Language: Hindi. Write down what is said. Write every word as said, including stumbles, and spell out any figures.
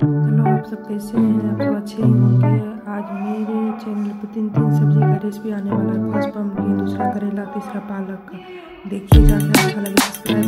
हेलो, आप सब कैसे हैं? आप सब अच्छे ही होंगे। आज मेरे चैनल पर तीन तीन सब्जी का रेसिपी आने वाला है। फर्स्ट पम्पकिन, दूसरा करेला, तीसरा पालक का। देखिए, ज़्यादा अच्छा लगे सब्सक्राइब